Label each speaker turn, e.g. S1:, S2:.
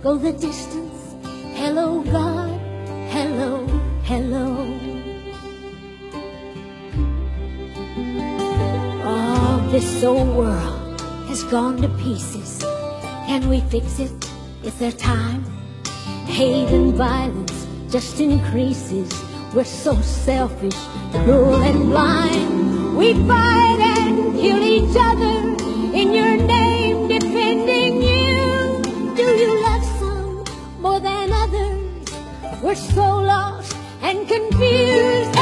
S1: go the distance. Hello, God, hello, hello. Oh, this old world has gone to pieces. Can we fix it? Is there time? Hate and violence just increases. We're so selfish, cruel and blind. We fight and kill each other in your name, defending you. Do you love some more than others? We're so lost and confused.